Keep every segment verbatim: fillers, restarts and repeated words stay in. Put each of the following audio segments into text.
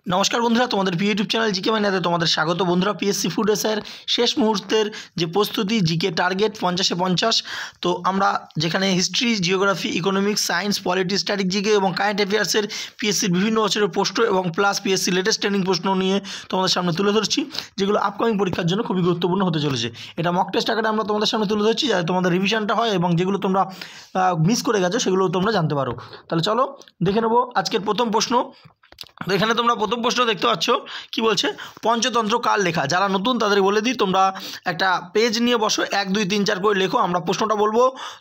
নমস্কার বন্ধুরা, তোমাদের ইউটিউব চ্যানেল জিকে মাইনাতে তোমাদের স্বাগত। বন্ধুরা, পিএসসি ফুড এসআইয়ের শেষ মুহূর্তের যে প্রস্তুতি, জিকে টার্গেট পঞ্চাশে পঞ্চাশ। তো আমরা যেখানে history, geography, economics, science, polity, static GK এবং কারেন্ট অ্যাফেয়ার্সের পিএসসির বিভিন্ন বছরের প্রশ্ন এবং প্লাস পিএসসি লেটেস্ট ট্রেনিং প্রশ্ন নিয়ে তোমাদের সামনে তুলে ধরছি, যেগুলো আপকামিং পরীক্ষার জন্য খুবই গুরুত্বপূর্ণ হতে চলেছে। এটা মক টেস্ট আকারে আমরা তোমাদের সামনে তুলে ধরছি, যাতে তোমাদের রিভিশনটা হয় এবং যেগুলো তোমরা মিস করে গেছো সেগুলো তোমরা জানতে পারো। তাহলে চলো দেখে নেবো আজকের প্রথম প্রশ্ন। তো এখানে তোমরা প্রথম প্রশ্ন দেখতে পাচ্ছ, কি বলছে, পঞ্চতন্ত্র কার লেখা। যারা নতুন তাদের বলে দিই, তোমরা একটা পেজ নিয়ে বসো, এক দুই তিন চার করে লেখো। আমরা প্রশ্নটা বলবো,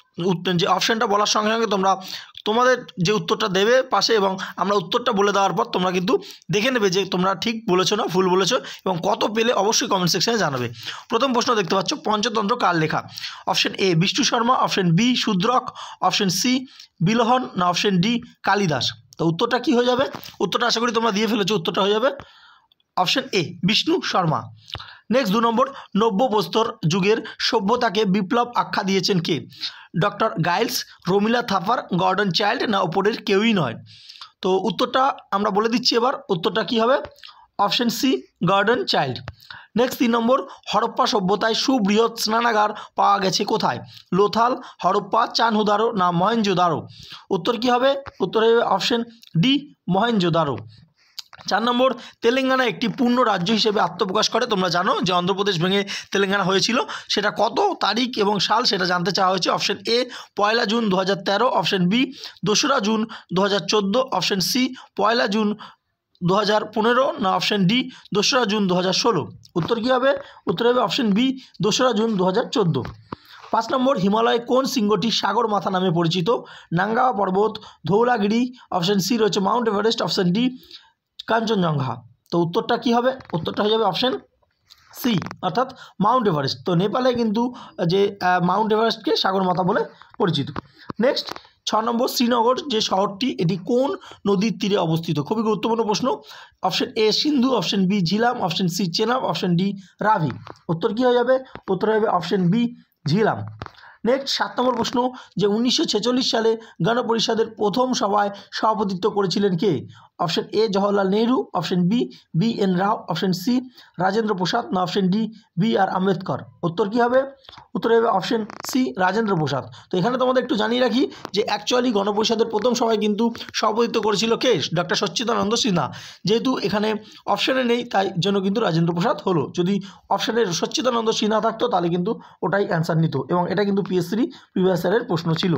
যে অপশানটা বলার সঙ্গে সঙ্গে তোমরা তোমাদের যে উত্তরটা দেবে পাশে, এবং আমরা উত্তরটা বলে দেওয়ার পর তোমরা কিন্তু দেখে নেবে যে তোমরা ঠিক বলেছো না ভুল বলেছো, এবং কত পেলে অবশ্যই কমেন্ট সেকশনে জানাবে। প্রথম প্রশ্ন দেখতে পাচ্ছ, পঞ্চতন্ত্র কার লেখা। Option A Vishnu Sharma, option B Shudraka, option C Bilhana, না অপশন ডি কালিদাস। তো উত্তরটা কি হয়ে যাবে? উত্তরটা আশা করি তোমরা দিয়ে ফেলেছো। উত্তরটা হয়ে যাবে option A Vishnu Sharma. Next দু নম্বর, নব্য প্রস্তর যুগের সভ্যতাকে বিপ্লব আখ্যা দিয়েছেন কে? Doctor Giles, Romila Thapar, Gordon Childe, না ওপরের কেউই নয়। তো উত্তরটা আমরা বলে দিচ্ছি এবার। উত্তরটা কি হবে? Option C Gordon Childe. Next তিন নম্বর, হরপ্পা সভ্যতায় সুবৃহৎ স্নানাগার পাওয়া গেছে কোথায়? লোথাল, হরপ্পা, চানহুদারো, না মহেঞ্জোদারো। উত্তর কি হবে? উত্তর হবে অপশন ডি মহেঞ্জোদারো। চার নম্বর, তেলেঙ্গানা একটি পূর্ণ রাজ্য হিসেবে আত্মপ্রকাশ করে। তোমরা জানো যে অন্ধ্রপ্রদেশ ভেঙে তেলেঙ্গানা হয়েছিল, সেটা কত তারিখ এবং সাল সেটা জানতে চাওয়া হয়েছে। অপশন এ পয়লা জুন দু হাজার তেরো, অপশন বি দোসরা জুন দু হাজার চোদ্দো, অপশন সি পয়লা জুন দু হাজার পনেরো, না অপশন ডি দোসরা জুন দু হাজার ষোলো। উত্তর কী হবে? উত্তর হবে অপশন বি দোসরা জুন দু হাজার চোদ্দো। পাঁচ নম্বর, হিমালয় কোন শৃঙ্গটি সাগর মাথা নামে পরিচিত? নাঙ্গা পর্বত, ধৌলাগিরি, অপশন সি রয়েছে Mount Everest, option D Kanchenjunga. তো উত্তরটা কি হবে? উত্তরটা হয়ে যাবে অপশন সি, অর্থাৎ মাউন্ট এভারেস্ট। তো নেপালে কিন্তু যে মাউন্ট এভারেস্টকে সাগরমাথা বলে পরিচিত। নেক্সট ছ নম্বর, শ্রীনগর যে শহরটি, এটি কোন নদীর তীরে অবস্থিত? খুবই গুরুত্বপূর্ণ প্রশ্ন। Option A Sindhu, option B Jhelum, option C Chenab, option D Ravi. উত্তর কী হয়ে যাবে? উত্তর হবে অপশন বি ঝিলাম। নেক্সট সাত নম্বর প্রশ্ন, যে উনিশশো ছেচল্লিশ সালে গণপরিষদের প্রথম সভায় সভাপতিত্ব করেছিলেন কে? Option A Jawaharlal Nehru, option B B N Rao, option C Rajendra Prasad, না option D B R Ambedkar. উত্তর কী হবে? উত্তর হবে অপশন সি রাজেন্দ্র প্রসাদ। তো এখানে তোমাদের একটু জানিয়ে রাখি যে অ্যাকচুয়ালি গণপরিষদের প্রথম সভায় কিন্তু সভাপতিত্ব করেছিল কে? ডক্টর সচ্চিদানন্দ সিনহা। যেহেতু এখানে অপশানে নেই, তাই জন্য কিন্তু রাজেন্দ্র প্রসাদ হলো। যদি অপশানে সচ্চিদানন্দ সিনহা থাকতো তাহলে কিন্তু ওটাই অ্যান্সার নিত, এবং এটা কিন্তু পিএসসি প্রিভিয়াস ইয়ারের প্রশ্ন ছিল।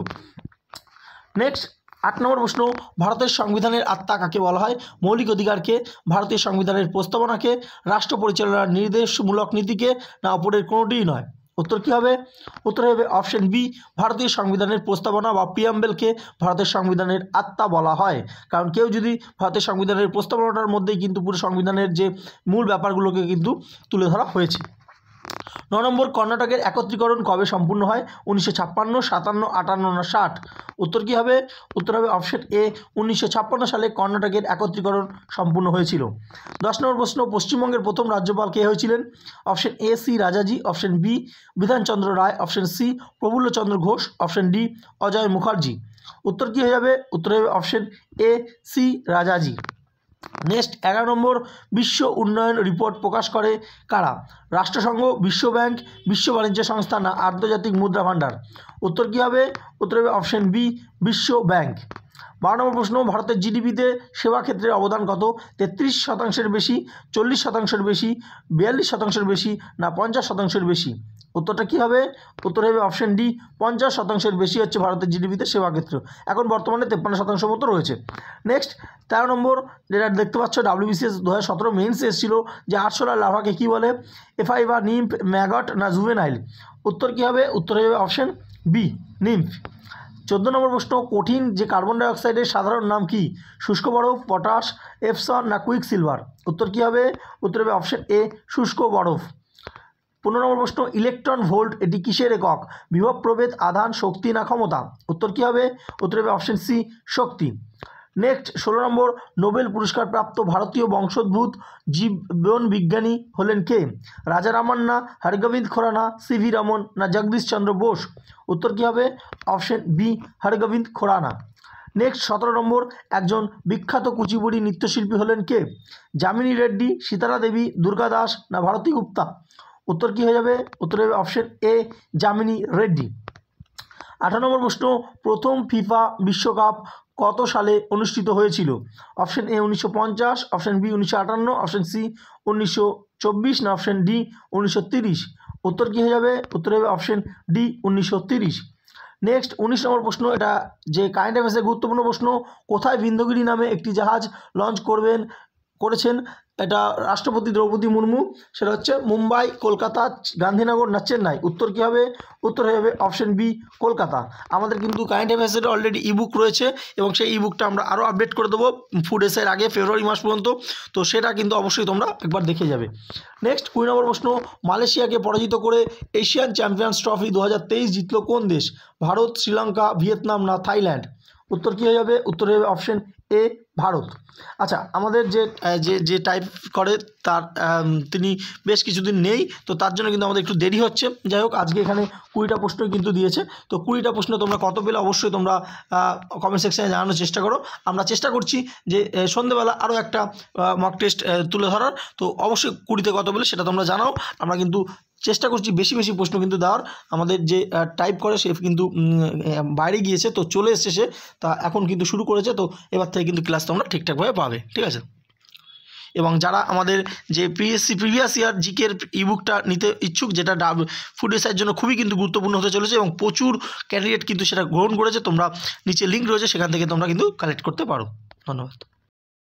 নেক্সট আট নম্বর প্রশ্ন, ভারতের সংবিধানের আত্মা কাকে বলা হয়? মৌলিক অধিকারকে, ভারতীয় সংবিধানের প্রস্তাবনাকে, রাষ্ট্র পরিচালনার নির্দেশমূলক নীতিকে, না অপরের কোনোটিই নয়। উত্তর কী হবে? উত্তর হবে অপশন বি ভারতীয় সংবিধানের প্রস্তাবনা বা প্রিয়াম্বেলকে ভারতের সংবিধানের আত্মা বলা হয়। কারণ কেউ যদি ভারতের সংবিধানের প্রস্তাবনাটার মধ্যেই কিন্তু পুরো সংবিধানের যে মূল ব্যাপারগুলোকে কিন্তু তুলে ধরা হয়েছে। ন নম্বর, কর্ণাটকের একত্রীকরণ কবে সম্পূর্ণ হয়? উনিশশো ছাপ্পান্ন, সাতান্ন, আটান্ন, না ষাট। উত্তর কী হবে? উত্তর হবে অপশন এ উনিশশো ছাপ্পান্ন সালে কর্ণাটকের একত্রীকরণ সম্পূর্ণ হয়েছিল। দশ নম্বর প্রশ্ন, পশ্চিমবঙ্গের প্রথম রাজ্যপাল কে হয়েছিলেন? Option A C Rajaji, option B Bidhan Chandra Roy, option C Prafulla Chandra Ghosh, option D Ajoy Mukherjee. উত্তর কী হয়ে যাবে? উত্তর হবে option A C Rajaji. Next এগারো নম্বর, বিশ্ব উন্নয়ন রিপোর্ট প্রকাশ করে কারা? রাষ্ট্রসংঘ, বিশ্ব ব্যাংক, বিশ্ব বাণিজ্য সংস্থা, না আন্তর্জাতিক মুদ্রা ভাণ্ডার। উত্তর কী হবে? উত্তর হবে অপশন বি বিশ্ব ব্যাংক। বারো নম্বর প্রশ্ন, ভারতের জিডিপিতে সেবা ক্ষেত্রের অবদান কত? তেত্রিশ শতাংশের বেশি, চল্লিশ শতাংশের বেশি, বিয়াল্লিশ শতাংশের বেশি, না পঞ্চাশ শতাংশের বেশি। উত্তরটা কী হবে? উত্তর হবে অপশন ডি পঞ্চাশ শতাংশের বেশি হচ্ছে ভারতের জিডিপিতে সেবা ক্ষেত্র। এখন বর্তমানে তেপ্পান্ন শতাংশ মতো রয়েছে। নেক্সট তেরো নম্বর, যেটা দেখতে পাচ্ছ ডাব্লিউবিসিএস দু হাজার সতেরো মেন্স এসেছিল, যে আরশোলার লার্ভাকে কী বলে? এফআই বা নিম্ফ, ম্যাগট, না জুভেনাইল। উত্তর কী হবে? উত্তর হবে অপশন বি নিম্ফ। চোদ্দ নম্বর প্রশ্ন, কঠিন যে কার্বন ডাইঅক্সাইডের সাধারণ নাম কি? শুষ্ক বরফ, পটাশ, এপসন, না কুইক সিলভার। উত্তর কী হবে? উত্তর হবে অপশন এ শুষ্ক বরফ। পনেরো নম্বর প্রশ্ন, ইলেকট্রন ভোল্ট এটি কিসের একক? বিভব, প্রভেদ, আধান, শক্তি, না ক্ষমতা। উত্তর কী হবে? উত্তর হবে অপশন সি শক্তি। নেক্সট ষোলো নম্বর, নোবেল পুরস্কার প্রাপ্ত ভারতীয় বংশোদ্ভূত জীবন বিজ্ঞানী হলেন কে? রাজা রামান্না, হরগোবিন্দ খোরানা, সিভি রমন, না জগদীশ চন্দ্র বোস। উত্তর কী হবে? Option B Hargobind Khorana. Next সতেরো নম্বর, একজন বিখ্যাত কুচিপুড়ি নৃত্যশিল্পী হলেন কে? যামিনী রেড্ডি, সীতারা দেবী, দুর্গা দাস না ভারতী গুপ্তা? উত্তর কী হয়ে যাবে? উত্তর হবে অপশন এ, যামিনী রেড্ডি। আঠারো নম্বর প্রশ্ন, প্রথম ফিফা বিশ্বকাপ কত সালে অনুষ্ঠিত হয়েছিল? অপশন এ উনিশশো পঞ্চাশ, অপশন বি উনিশশো আটান্ন, অপশন সি উনিশশো চব্বিশ না অপশন ডি উনিশশো তিরিশ? উত্তর কী হয়ে যাবে? উত্তর হবে অপশন ডি উনিশশো তিরিশ। নেক্সট উনিশ নম্বর প্রশ্ন, এটা যে কারেন্ট অ্যাফেয়ার্সের গুরুত্বপূর্ণ প্রশ্ন, কোথায় বিন্দুগিরি নামে একটি জাহাজ লঞ্চ করবেন করেছেন এটা রাষ্ট্রপতি দ্রৌপদী মুর্মু? সেটা হচ্ছে মুম্বাই, কলকাতা, গান্ধীনগর না চেন্নাই? উত্তর কী হবে? উত্তর হয়ে যাবে অপশন বি, কলকাতা। আমাদের কিন্তু কারেন্ট অ্যাফেয়ার্সের অলরেডি ইবুক রয়েছে এবং সেই ইবুকটা আমরা আরও আপডেট করে দেবো ফুড এসের আগে, ফেব্রুয়ারি মাস পর্যন্ত। তো সেটা কিন্তু অবশ্যই তোমরা একবার দেখে যাবে। নেক্সট কুড়ি নম্বর প্রশ্ন, মালয়েশিয়াকে পরাজিত করে এশিয়ান চ্যাম্পিয়ন্স ট্রফি দু হাজার তেইশ জিতল কোন দেশ? ভারত, শ্রীলঙ্কা, ভিয়েতনাম না থাইল্যান্ড? উত্তর কী হয়ে যাবে? উত্তর হয়ে যাবে অপশন এ, ভারত। আচ্ছা, আমাদের যে যে যে টাইপ করে তার তিনি বেশ কিছুদিন নেই, তো তার জন্য কিন্তু আমাদের একটু দেরি হচ্ছে। যাই হোক, আজকে এখানে কুড়িটা প্রশ্নই কিন্তু দিয়েছে। তো কুড়িটা প্রশ্ন তোমরা কত পেলে অবশ্যই তোমরা কমেন্ট সেকশানে জানানোর চেষ্টা করো। আমরা চেষ্টা করছি যে সন্ধ্যেবেলা আরও একটা মক টেস্ট তুলে ধরার। তো অবশ্যই কুড়িতে কত পেলে সেটা তোমরা জানাও। আমরা কিন্তু চেষ্টা করছি বেশি বেশি প্রশ্ন কিন্তু দেওয়ার। আমাদের যে টাইপ করে সে কিন্তু বাইরে গিয়েছে, তো চলে এসছে সে, তা এখন কিন্তু শুরু করেছে। তো এবার থেকে কিন্তু ক্লাস তোমরা ঠিকঠাকভাবে পাবে, ঠিক আছে? এবং যারা আমাদের যে পিএসসি প্রিভিয়াস ইয়ার জিকের ইবুকটা নিতে ইচ্ছুক, যেটা ফুড এসের জন্য খুবই কিন্তু গুরুত্বপূর্ণ হতে চলেছে এবং প্রচুর ক্যান্ডিডেট কিন্তু সেটা গ্রহণ করেছে, তোমরা নিচে লিঙ্ক রয়েছে, সেখান থেকে তোমরা কিন্তু কালেক্ট করতে পারো। ধন্যবাদ।